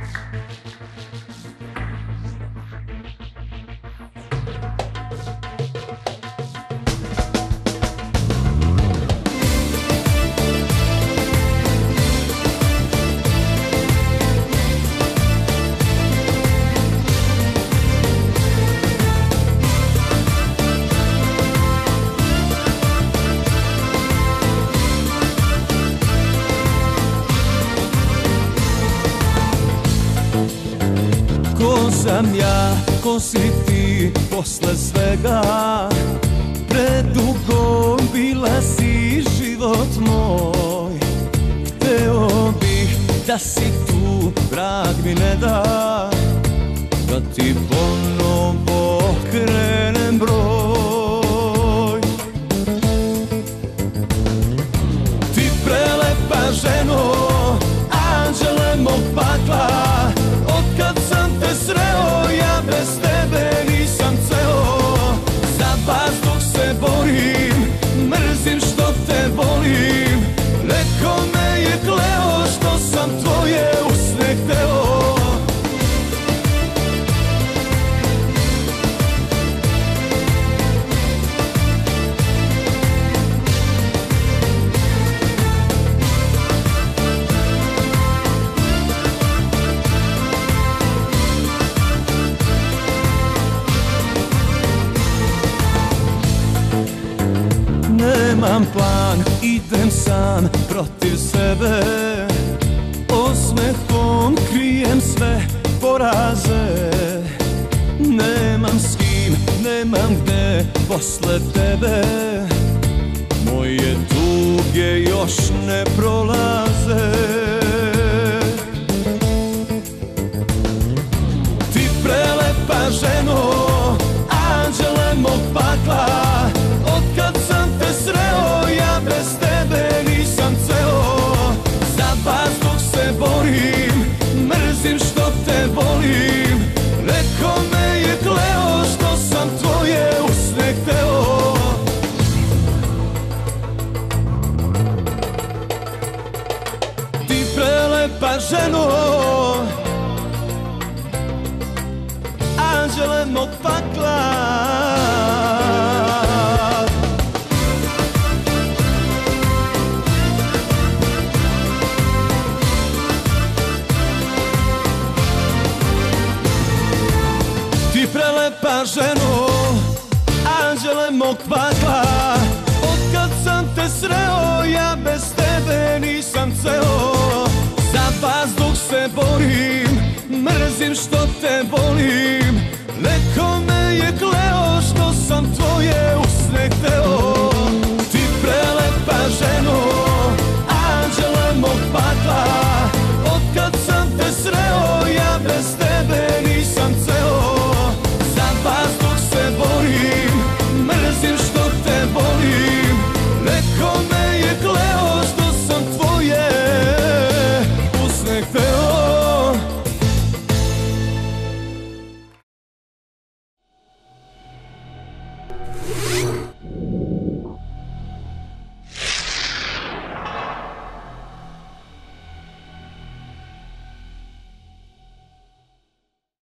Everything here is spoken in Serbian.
Ko sam ja, ko si ti posle svega, predugo bila si život moj. Hteo bih da si tu, vrag mi ne da, da ti ponovo krenem broj. Ti prelepa ženo, anđele mog pakla, otkad sam te sreo, ja bez tebe nisam ceo. Za vazduh se borim, mrzim što te volim. Neko me je kleo što sam tvoje usne hteo. Nemam plan, idem sam protiv sebe, osmehom krijem sve poraze. Nemam s kim, nemam gde posle tebe, moje tuge još ne prolaze. Ti prelepa ženo, anđele mog pakla, otkad sam te sreo, ja bez tebe nisam ceo. Za vazduh se borim, mrzim što te volim. Neko me je kleo što sam tvoje usne hteo. Ti prelepa ženo, anđele mog pakla. Ti prelepa ženo, anđele mog pakla, otkad sam te sreo, ja bez tebe nisam ceo. Za vazduh se borim, mrzim što te volim.